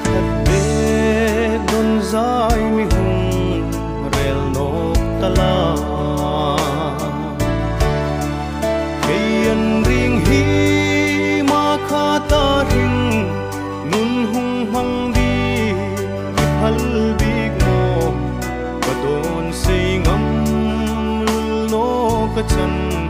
khát đê đôn dài mi hùng rel nộp ta la cây anh riêng hi ma kha ta ring nun hung hăng đi hal big mo badon say ngam no ka chan